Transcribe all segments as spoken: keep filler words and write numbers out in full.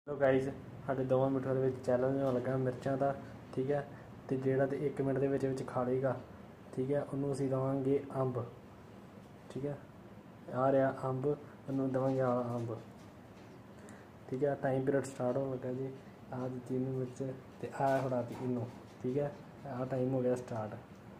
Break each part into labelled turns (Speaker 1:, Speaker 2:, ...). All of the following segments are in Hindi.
Speaker 1: हेलो गाइज साढ़े दोवां मिनटों के चैलेंज होने लगा मिर्चों का। ठीक है तो जेड़ा तो एक मिनट के खा लेगा ठीक है उन्होंने असीं देवांगे अंब। ठीक है आ रहा अंब उन्होंने देवांगे आ अंब। ठीक है टाइम पीरियड स्टार्ट होने लगा जी। आ दी इनू मिर्च तो आ फड़ाती इनू। ठीक है आ टाइम हो गया स्टार्ट।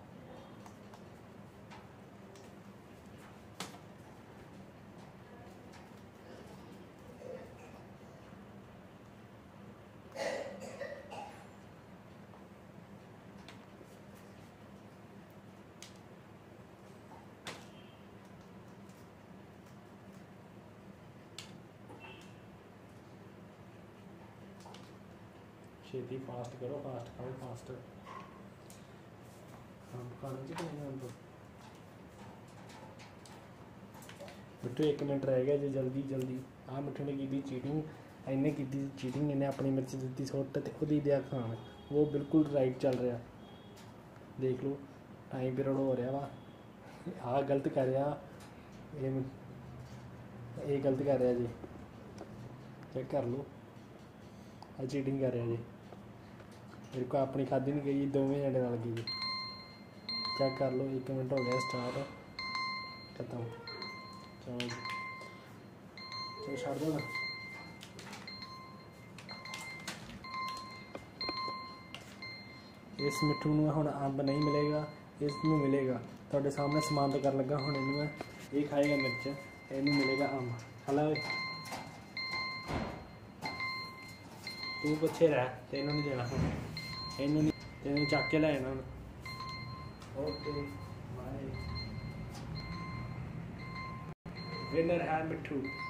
Speaker 1: छेती फास्ट करो फास्ट खाओ फास्ट अंब खाने चाहिए अंब। मिट्ठू एक मिनट रह गया जी जल्दी जल्दी। आ मिट्ठू ने की चीटिंग इन्हें की चीटिंग इन्हें अपनी मिर्च दी सुट तो वो दिया खान वो बिल्कुल राइट चल रहा। देख लो टाइम पीरियड हो रहा वा आ गलत कर रहा ये गलत कर रहा जी। चेक कर लो आ चीटिंग कर रहा जी। मेरे को अपनी खाधी नहीं गई दोवें जने नाल गई। चेक कर लो एक मिनट हो गया स्टार्ट खत्म। चलो जी चलो छड़ दो ना। इस मिट्ठू में हुण अंब नहीं मिलेगा इसनू मिलेगा तुहाडे सामने समान तो कर लगा हुण इनू ये खाएगा मिर्च इनू मिलेगा अंब। हला तू पिछे रह तेनों नहीं देना हुण इनू नहीं तेनों चक के लै जाना हुण। ओके बाय विनर है मिट्ठू।